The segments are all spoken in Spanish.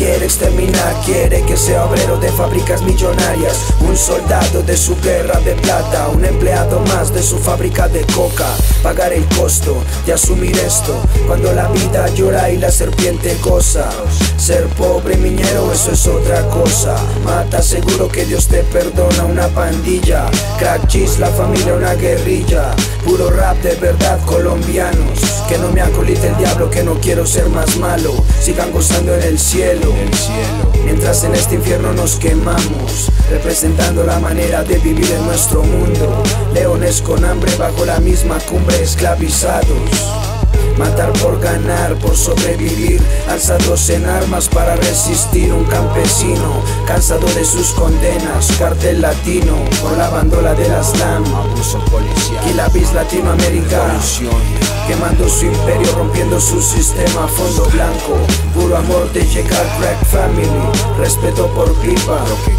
quiere exterminar, quiere que sea obrero de fábricas millonarias, un soldado de su guerra de plata, un empleado más de su fábrica de coca. Pagar el costo de asumir esto, cuando la vida llora y la serpiente goza. Ser pobre miñero, eso es otra cosa. Mata, seguro que Dios te perdona. Una pandilla, crack cheese, la familia, una guerrilla. Puro rap de verdad, colombianos. Que no me acolite el diablo, que no quiero ser más malo. Sigan gozando en el cielo, mientras en este infierno nos quemamos, representando la manera de vivir en nuestro mundo. Leones con hambre bajo la misma cumbre, esclavizados. Matar por ganar, por sobrevivir, alzados en armas para resistir. Un campesino cansado de sus condenas, cartel latino por la bandola de la slam, abuso policial y la bis Latinoamérica, quemando su imperio, rompiendo su sistema. Fondo blanco, puro amor de llegar, crack family, respeto por clipa,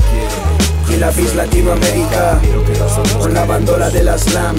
y la bis Latinoamérica con la bandola de la slam.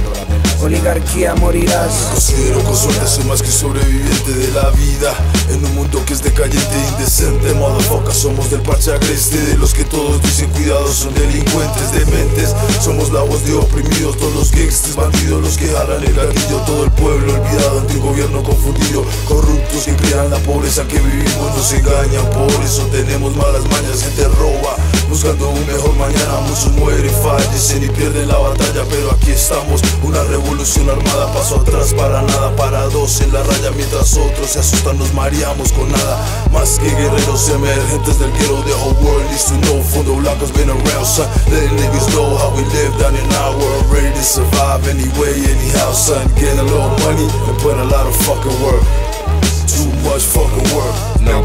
Oligarquía, morirás. Considero con suerte soy más que sobreviviente de la vida, en un mundo que es decayente e indecente. Motherfucker, somos del parche agreste, de los que todos dicen cuidado, son delincuentes, dementes. Somos la voz de oprimidos, todos los gangsters, bandidos, los que jalan el gatillo. Todo el pueblo olvidado ante un gobierno confundido, corruptos que crean la pobreza que vivimos, nos engañan. Por eso tenemos malas mañas, gente roba buscando un mejor mañana. Muchos mueren, fallecen y pierden la batalla, pero aquí estamos, una revolución armada, paso atrás para nada, parados en la raya, mientras otros se asustan, nos mareamos con nada más que guerreros emergentes del ghetto. The whole world needs to know, Fondo Blanco's been around, son, letting niggas know how we live down in our world, ready to survive anyway, anyhow, son, getting a little money and put a lot of fucking work, too much fucking work. No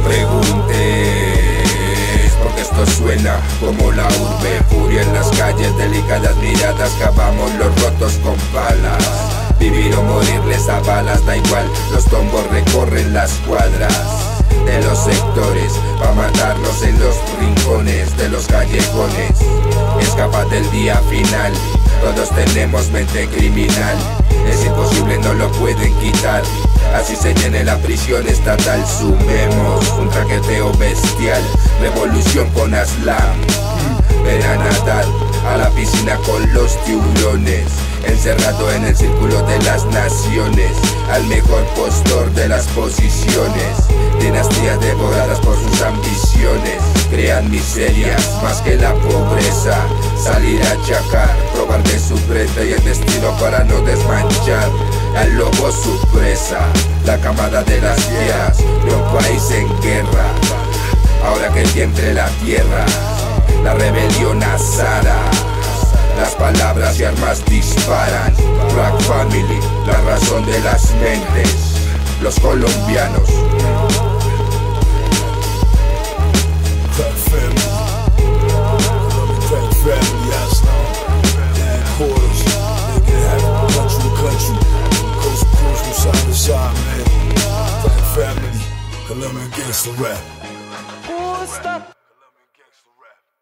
preguntes, porque esto suena como la urbe. Furia en las calles, delicadas miradas, cavamos los rotos con palas. Vivir o morirles a balas, da igual, los tombos recorren las cuadras de los sectores, pa' matarlos en los rincones de los callejones. Escapa del día final, todos tenemos mente criminal, es imposible, no lo pueden quitar. Así se llene la prisión estatal, sumemos un traqueteo bestial, revolución con Aslam. Ven a nadar a la piscina con los tiburones, encerrado en el círculo de las naciones, al mejor postor de las posiciones. Dinastías devoradas por sus ambiciones, crean miserias más que la pobreza. Salir a chacar, probar de su prenda y el destino para no desmanchar al lobo su presa. La camada de las fieras de un país en guerra, ahora que entre la tierra, la rebelión azara. Las palabras y armas disparan. Black Family, la razón de las mentes, los colombianos. Crack family, crack family, Aslam, headquarters, they can have it country to country, coast to coast, from side to side, man. Crack family, Colombian gangsta rap.